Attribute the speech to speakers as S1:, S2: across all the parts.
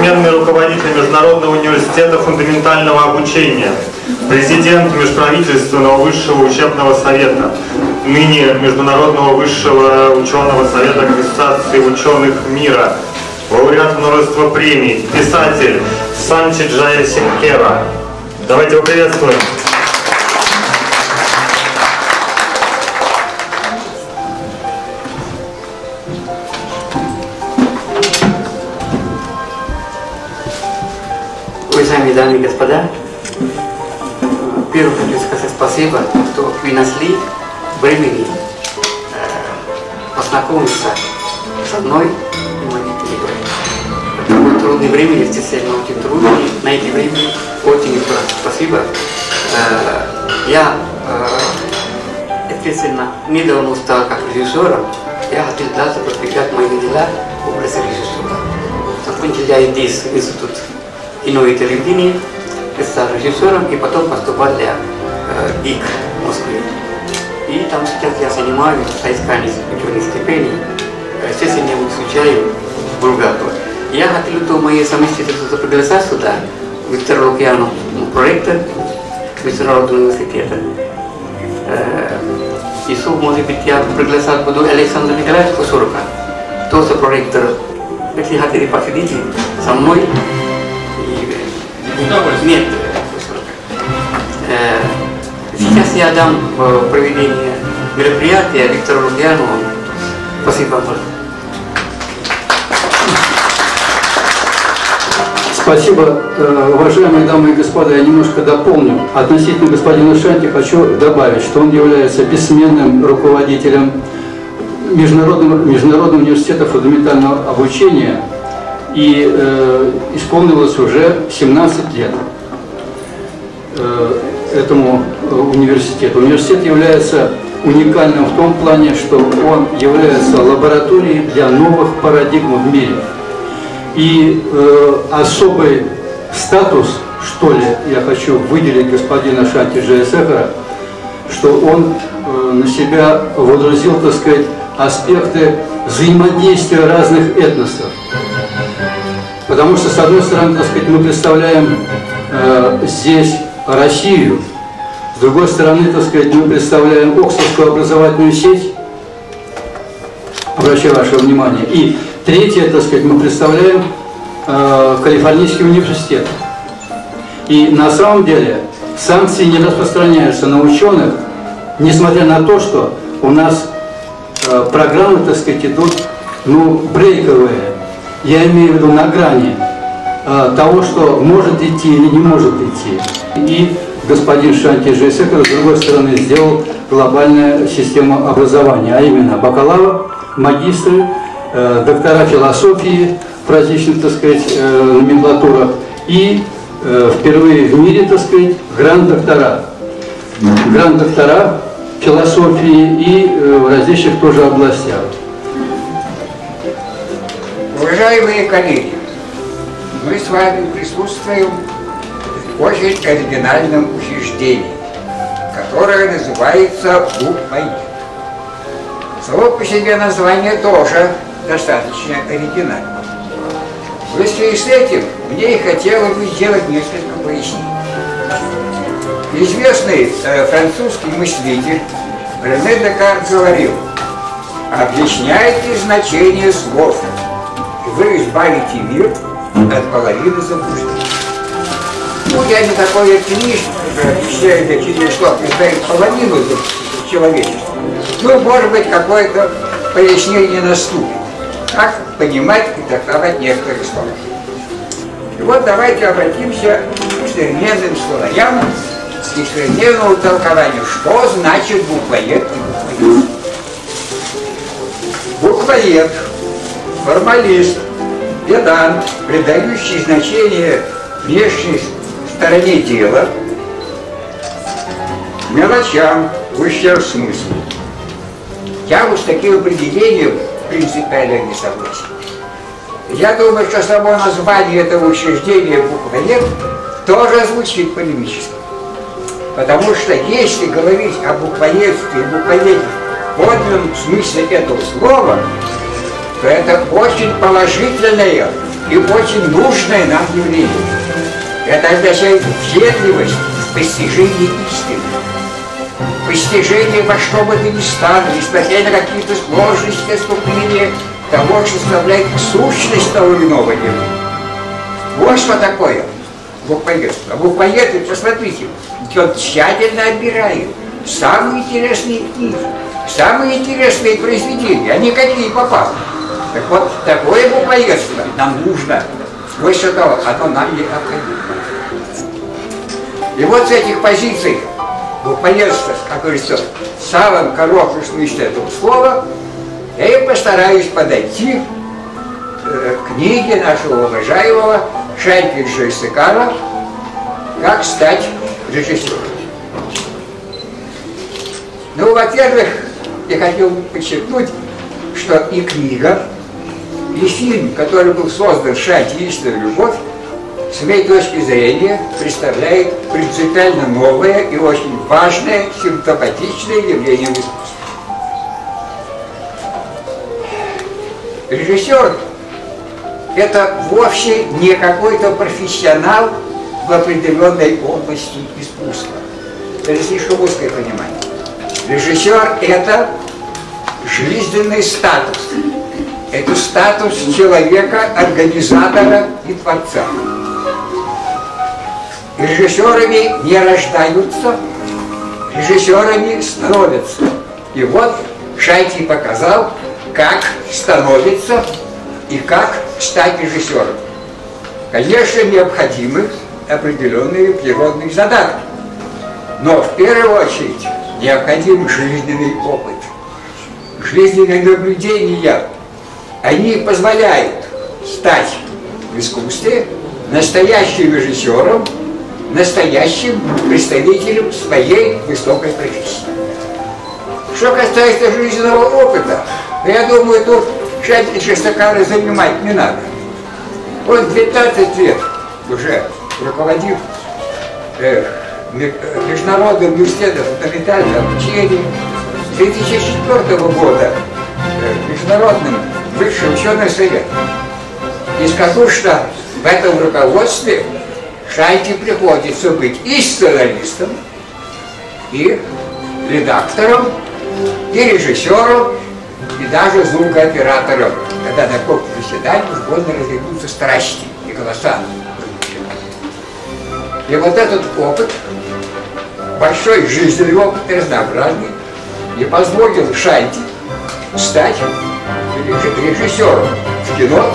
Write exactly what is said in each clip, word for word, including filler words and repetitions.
S1: бессменный руководитель Международного университета фундаментального обучения, президент Межправительственного высшего учебного совета, ныне Международного высшего ученого совета Ассоциации ученых мира, лауреат множества премий, писатель Санthi Jayasekera. Давайте его приветствуем.
S2: Уважаемые дамы и господа, первое хочу сказать спасибо, что вы нашли времени э, познакомиться со мной и моими коллегами. В такое трудное время, естественно, очень трудно, на эти время очень спасибо. Э, я, э, естественно, недавно стал как режиссером, я хотел дальше продвигать мои дела в области режиссера. Закончил я здесь институт кино и телевидения, стал режиссером и потом поступал для э, ГИК в Москве. И там сейчас я занимаюсь соисканием ученых стипендий, естественно, я изучаю Булгакова. Я хотел, что мои совместительства пригласить сюда, в Викториану проекта Международного университета. Э, и, может быть, я приглашать буду Александра Николаевича Кусурка, тоже проектор. Если хотели посидеть со мной, нет. Сейчас я дам проведение мероприятия Виктору Рубьяну. Спасибо вам.
S3: Спасибо, уважаемые дамы и господа. Я немножко дополню. Относительно господина Шанти хочу добавить, что он является бессменным руководителем Международного, Международного университета фундаментального обучения. И э, исполнилось уже семнадцать лет э, этому э, университету. Университет является уникальным в том плане, что он является лабораторией для новых парадигм в мире. И э, особый статус, что ли, я хочу выделить господина Санthi Jayasekera, что он э, на себя водрузил, так сказать, аспекты взаимодействия разных этносов. Потому что, с одной стороны, так сказать, мы представляем э, здесь Россию, с другой стороны, так сказать, мы представляем Оксфордскую образовательную сеть, обращаю ваше внимание, и третье, так сказать, мы представляем э, Калифорнийский университет. И на самом деле санкции не распространяются на ученых, несмотря на то, что у нас э, программы, так сказать, идут, ну, брейковые. Я имею в виду на грани э, того, что может идти или не может идти. И господин Санthi Jayasekera, с другой стороны, сделал глобальную систему образования, а именно бакалавр, магистры, э, доктора философии в различных, так сказать, э, номенклатурах и э, впервые в мире, так сказать, гранд-доктора. Гранд-доктора философии и э, в различных тоже областях.
S4: Уважаемые коллеги, мы с вами присутствуем в очень оригинальном учреждении, которое называется Букмаир. Само по себе название тоже достаточно оригинальное. В связи с этим мне и хотелось бы сделать несколько пояснений. Известный э, французский мыслитель Рене Декарт говорил: объясняйте значение слов, вы избавите мир от половины заблуждений. Ну, я не такой оптимист, который объясняет значение слов, избавит половину человечества. Ну, может быть, какое-то пояснение наступит. Как понимать и трактовать некоторые слова. И вот давайте обратимся к современным словарям и современному толкованию, что значит буквоед и буквоед. Буквоед, формалист, педант, придающий значение внешней стороне дела, мелочам, в ущерб смыслу. Я вот с таким определением принципиально не согласен. Я думаю, что само название этого учреждения «Буквоед» тоже звучит полемически. Потому что если говорить о буквоедстве и буквоеде в подлинном смысле этого слова, то это очень положительное и очень нужное нам явление. Это означает въедливость в постижении истины. Постижение во что бы то ни стало, несмотря на какие-то сложности, отступления того, что составляет сущность того или иного явления. Вот что такое буквоедство. А буквоед, посмотрите, он тщательно отбирает самые интересные книги, самые интересные произведения, а не какие попало. Так вот, такое буквоедство нам нужно. Вот что того, оно нам необходимо. И вот с этих позиций буквоедства, как говорится, в самом коротком смысле этого слова, я и постараюсь подойти э, к книге нашего уважаемого Санthi Jayasekera «Как стать режиссером». Ну, во-первых, я хотел бы подчеркнуть, что и книга, и фильм, который был создан Санthi «Истинная любовь», с моей точки зрения, представляет принципиально новое и очень важное симптоматичное явление в искусстве. Режиссер – это вовсе не какой-то профессионал в определенной области искусства. Это слишком узкое понимание. Режиссер – это жизненный статус. Это статус человека, организатора и творца. Режиссерами не рождаются, режиссерами становятся. И вот Санthi показал, как становится и как стать режиссером. Конечно, необходимы определенные природные задатки, но в первую очередь необходим жизненный опыт. Жизненные наблюдения, они позволяют стать в искусстве настоящим режиссером, настоящим представителем своей высокой профессии. Что касается жизненного опыта, я думаю, тут Санthi Jayasekera занимать не надо. Он двенадцать лет уже руководит э, Международным университетом фундаментального обучения, с две тысячи четвёртого года э, Международным высшим ученым советом. И скажу, что в этом руководстве Санthi приходится быть и сценаристом, и редактором, и режиссером, и даже звукооператором, когда на каком-то заседании уж больно разойдутся страсти и голоса. И вот этот опыт, большой жизненный опыт, разнообразный, и позволил Санthi стать режиссером в кино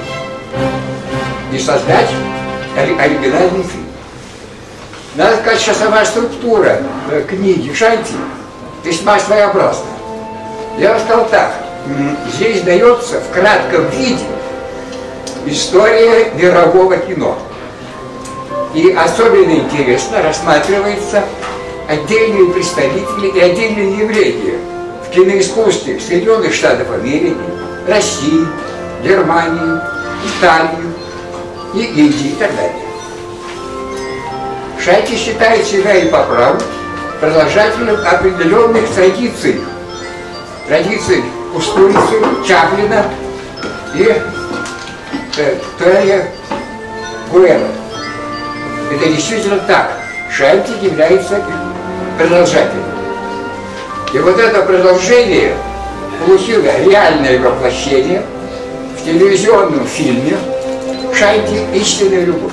S4: и создать оригинальный фильм. Надо сказать, что сама структура книги Санthi весьма своеобразна. Я вам сказал так, здесь дается в кратком виде история мирового кино. И особенно интересно рассматриваются отдельные представители и отдельные явления в киноискусстве Соединенных Штатов Америки, России, Германии, Италии и Индии и так далее. Санthi считает себя и по праву продолжателем определенных традиций, традиций Устурицы, Чаплина и э, Толя Гуэна. Это действительно так. Санthi является продолжателем. И вот это продолжение получило реальное воплощение в телевизионном фильме «Санthi. Истинная любовь».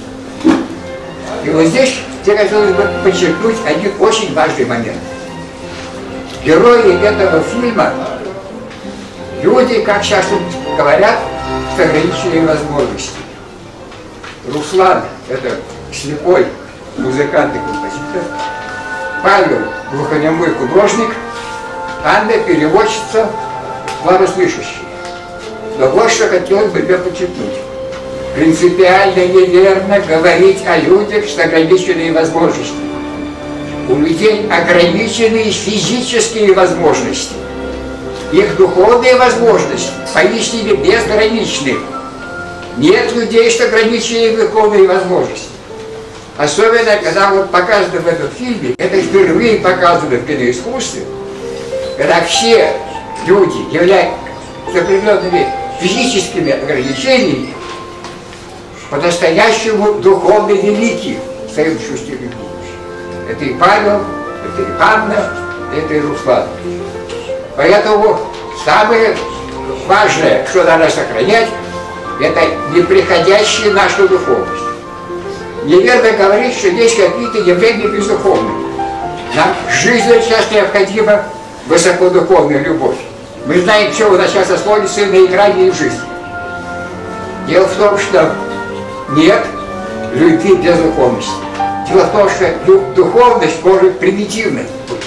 S4: И вот здесь я хотел бы подчеркнуть один очень важный момент. Герои этого фильма – люди, как сейчас говорят, с ограниченными возможностями. Руслан – это слепой музыкант и композитор, Павел – глухонемой художник, Анна – переводчица, слабослышащая. Но вот что хотелось бы я подчеркнуть. Принципиально неверно говорить о людях с ограниченными возможностями. У людей ограниченные физические возможности. Их духовные возможности поистине безграничны. Нет людей с ограниченными духовными возможностями. Особенно, когда вот показано в этом фильме, это впервые показано в киноискусстве, когда все люди являются определенными физическими ограничениями, по-настоящему духовно великий в своем чувстве любви. Это и Павел, это и Анна, это и Руслан. Поэтому самое важное, что надо сохранять, это неприходящая наша духовность. Неверно говорить, что есть какие-то явления бездуховные. Нам жизненно сейчас необходима высокодуховная любовь. Мы знаем, что у нас сейчас освоится на игрании в жизни. Дело в том, что нет любви без духовности. Дело в том, что духовность может примитивной быть,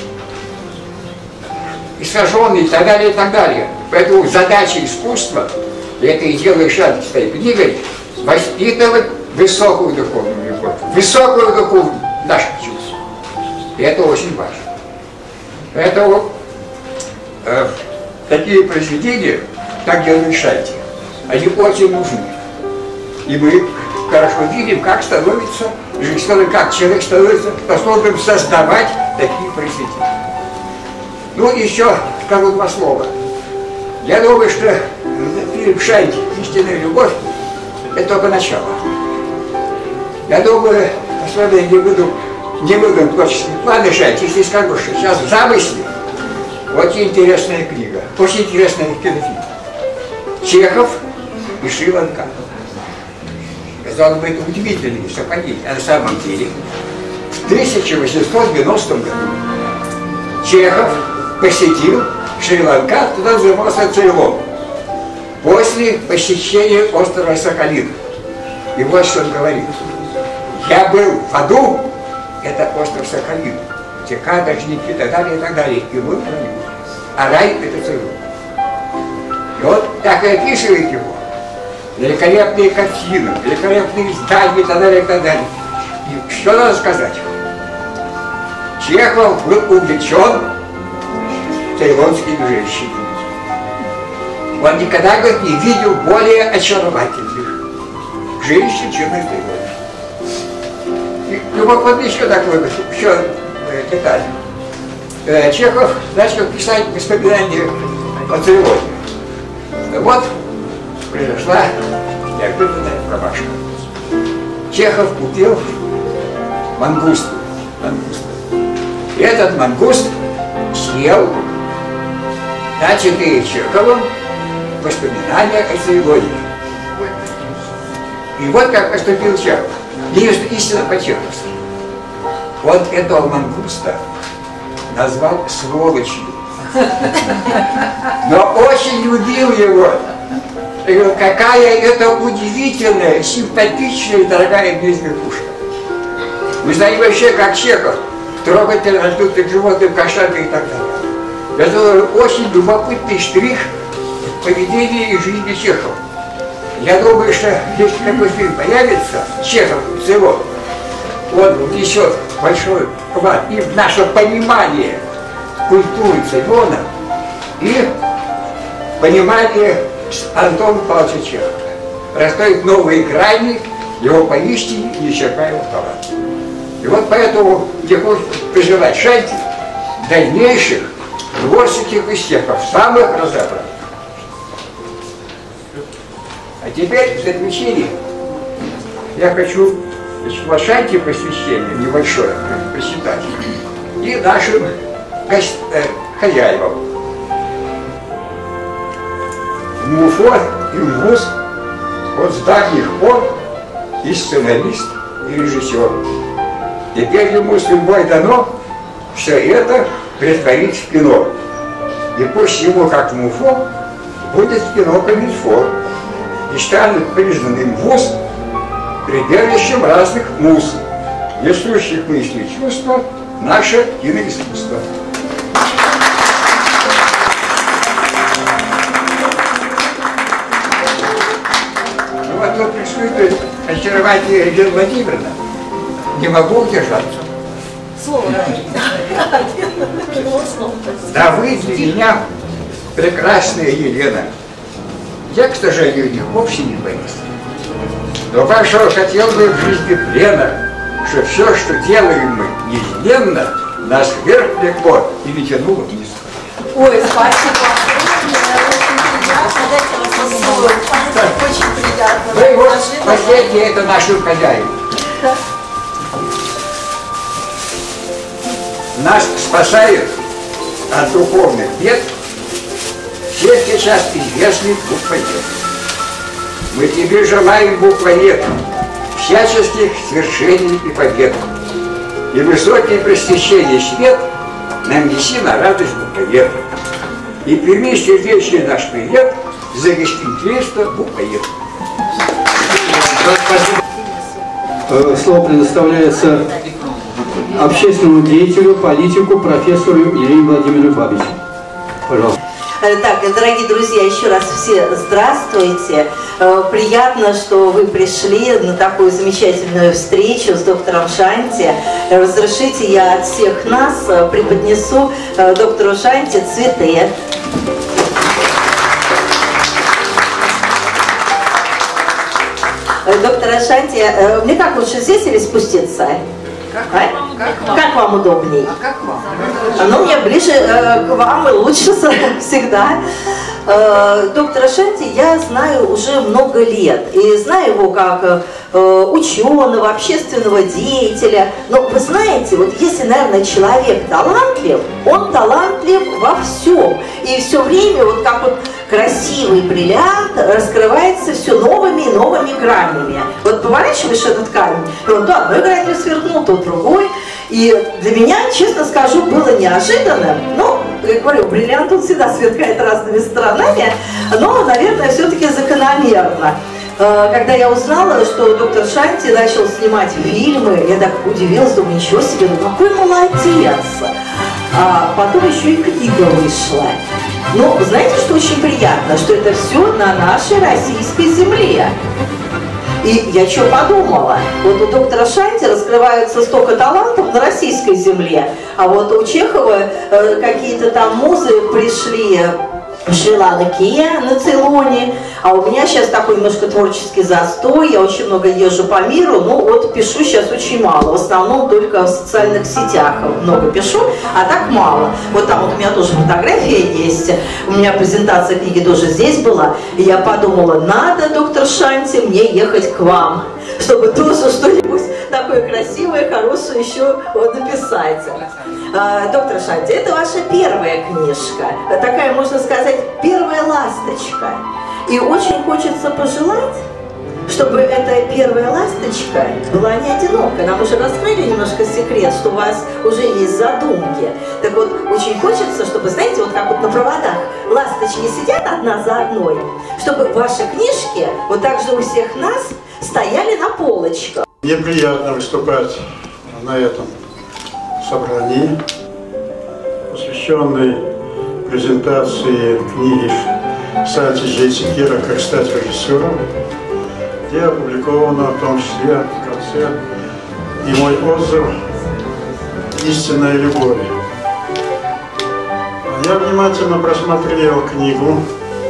S4: искаженной и так далее, и так далее. Поэтому задача искусства, и это и делает Шанти своей книгой, воспитывать высокую духовную любовь, высокую духовную наших чувств. И это очень важно. Поэтому э, такие произведения, как делает Шанти, они очень нужны. И мы хорошо видим, как становится, как человек становится способным создавать такие произведения. Ну, еще скажу два слова. Я думаю, что фильм Шанти «Истинная любовь» — это только начало. Я думаю, особенно не буду, не буду творческие планы Шанти, если скажу, что сейчас в замысле очень интересная книга, очень интересный кинофильм. Чехов и Шри-Ланка. Казалось бы, это удивительное совпадение. А на самом деле, в тысяча восемьсот девяностом году Чехов посетил Шри-Ланка, туда занимался Цейлон, после посещения острова Сахалин. И вот что он говорит. Я был в аду, это остров Сахалин, где каторжники и так далее, и так далее. И мы про него. А рай — это Цейлон. И вот так и описывает его. Великолепные картины, великолепные здания и так далее, и так далее. И что надо сказать? Чехов был увлечен цейлонскими женщинами. Он никогда, говорит, не видел более очаровательных женщин, чем на Цейлоне. И любопытно еще такой, еще деталь. Чехов начал писать воспоминания о Цейлоне. Вот произошла неожиданная промашка. Чехов купил мангуст. мангуст. И этот мангуст съел начатые Чеховым воспоминания о Цейлоне. И вот как поступил Чехов. Истинно по-чеховски. Он этого мангуста назвал сволочью. Но очень любил его. Я говорю, какая это удивительная, симпатичная и дорогая мне зверушка. Вы знаете вообще, как Чехов трогательно раздутых животных, кошатных и так далее. Это очень любопытный штрих в поведении и жизни Чехова. Я думаю, что если такой фильм появится, Чехов Цейлон, он внесет большой вклад и в наше понимание культуры Цейлона, и понимание Антона Павловича Чехова. Расставит новые грани его поистине неисчерпаемого таланта. И вот поэтому я хочу пожелать Шанти дальнейших творческих успехов, самых разнообразных. А теперь в заключение я хочу вот Шанти посвящение небольшое прочитать и нашим гость, э, хозяевам. Муфо и МВУЗ вот с давних пор и сценарист, и режиссер. Теперь ему судьбой дано все это претворить в кино. И пусть ему, как Муфо, будет кино комильфо и станет признанным ВУЗ прибежищем разных муз, несущих мысли и чувства наше киноискусство. Ну вот тут присутствует очаровательная Елена Владимировна. Не могу удержаться.
S5: Слово.
S4: Да вы для меня прекрасная Елена. Я, к сожалению, вовсе не боюсь. Но вашего хотел бы в жизни плена, что все, что делаем мы неизменно, нас вверх влекло и не тянуло вниз.
S5: Ой, спасибо. Очень приятно. Дайте вас Танцуют. Очень приятно.
S4: Вы вот последние, это наши хозяева. Нас спасают от духовных бед все сейчас известный буквоед. Мы тебе желаем, буквоед, всяческих свершений и побед. И высокие просвещения свет нам неси на радость буквоед. И прими сердечный наш привет за гостеприимство буквоед.
S3: Слово предоставляется общественному деятелю, политику, профессору Ирине Владимировне Бабич. Пожалуйста.
S5: Так, дорогие друзья, еще раз все здравствуйте. Приятно, что вы пришли на такую замечательную встречу с доктором Шанти. Разрешите, я от всех нас преподнесу доктору Шанти цветы. Доктор Шанти, мне как лучше здесь или спуститься? Как, а? как, как вам удобней?
S2: А как вам?
S5: Ну, мне ближе э, к вам и лучше всегда. Э, доктора Шанти я знаю уже много лет. И знаю его как э, ученого, общественного деятеля. Но вы знаете, вот если, наверное, человек талантлив, он талантлив во всем. И все время, вот как вот красивый бриллиант, раскрывается все новыми и новыми гранями. Вот поворачиваешь этот камень, и он то одной гранью сверкнул, то другой. И для меня, честно скажу, было неожиданно. Ну, как говорю, бриллиант он всегда сверкает разными сторонами, но, наверное, все-таки закономерно. Когда я узнала, что доктор Шанти начал снимать фильмы, я так удивилась, думаю, ничего себе, ну какой молодец. А потом еще и книга вышла. Ну, знаете, что очень приятно, что это все на нашей российской земле. И я что подумала, вот у доктора Шанти раскрываются столько талантов на российской земле, а вот у Чехова э, какие-то там музы пришли в Шри-Ланке, на Цейлоне, а у меня сейчас такой немножко творческий застой, я очень много езжу по миру, ну вот пишу сейчас очень мало, в основном только в социальных сетях много пишу, а так мало. Вот там вот у меня тоже фотография есть, у меня презентация книги тоже здесь была, и я подумала, надо, доктор Шанти, мне ехать к вам, чтобы тоже что-нибудь такое красивое, хорошее еще вот написать. А, доктор Шанти, это ваша первая книжка, такая, можно сказать, первая ласточка. И очень хочется пожелать, чтобы эта первая ласточка была не одинокая. Нам уже раскрыли немножко секрет, что у вас уже есть задумки. Так вот, очень хочется, чтобы, знаете, вот как вот на проводах ласточки сидят одна за одной, чтобы ваши книжки, вот так же у всех нас, стояли на полочках.
S6: Мне приятно выступать на этом собрании, посвященной презентации книги Санти Jayasekera «Как стать режиссером», где опубликовано в том числе в конце и мой отзыв «Истинная любовь». Я внимательно просмотрел книгу.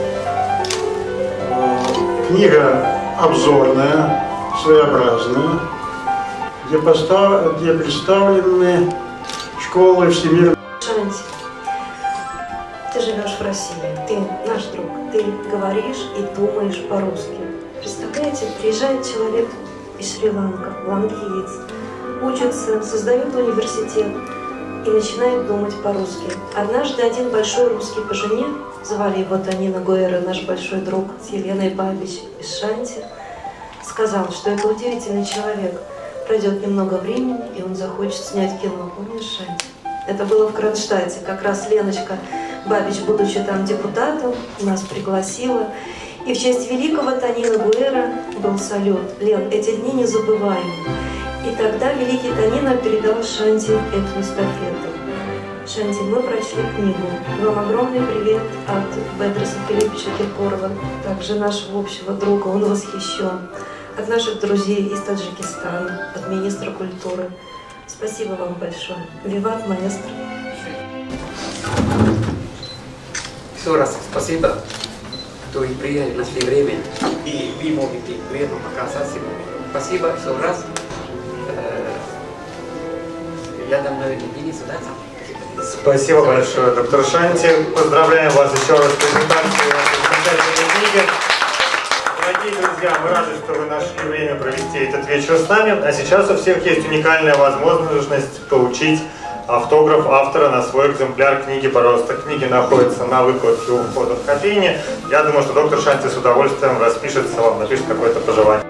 S6: Книга обзорная, своеобразная, где, постав... где представлены школы всемирной.
S7: Шанти, ты живешь в России, ты наш друг, ты говоришь и думаешь по-русски. Представляете, приезжает человек из Шри-Ланки, ланкиец, учится, создает университет и начинает думать по-русски. Однажды один большой русский по жене, звали его Танина Гуэра, наш большой друг с Еленой Бабич из Шанти, сказал, что это удивительный человек. Пройдет немного времени, и он захочет снять кино. Помнишь, Шанти? Это было в Кронштадте. Как раз Леночка Бабич, будучи там депутатом, нас пригласила. И в честь великого Танина Гуэра был салют. Лен, эти дни незабываемы. И тогда великий Танина передал Шанти эту эстафету. Шанти, мы прочли книгу. Вам огромный привет от Бедреса Филипповича Киркорова, также нашего общего друга, он восхищен. От наших друзей из Таджикистана, от министра культуры. Спасибо вам большое. Виват, маэстро.
S2: Еще раз спасибо, что вы приехали, нашли время, и вы можете время показать сегодня. Спасибо еще раз. Я дам, наверное, Денису, да?
S1: Спасибо большое, доктор Шанти. Поздравляем вас еще раз с презентацией вашей замечательной книги. друзья, мы рады, что вы нашли время провести этот вечер с нами. А сейчас у всех есть уникальная возможность получить автограф автора на свой экземпляр книги. Пожалуйста, книги находятся на выкладке у входа в кофейне. Я думаю, что доктор Шанти с удовольствием распишется вам, напишет какое-то пожелание.